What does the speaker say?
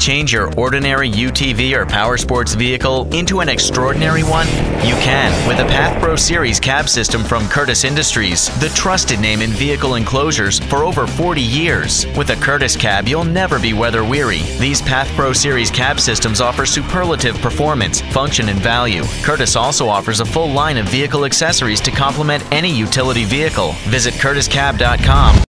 change your ordinary UTV or powersports vehicle into an extraordinary one? You can with a PathPro Series cab system from Curtis Industries, the trusted name in vehicle enclosures for over 40 years. With a Curtis cab, you'll never be weather weary. These PathPro Series cab systems offer superlative performance, function, and value. Curtis also offers a full line of vehicle accessories to complement any utility vehicle. Visit curtiscab.com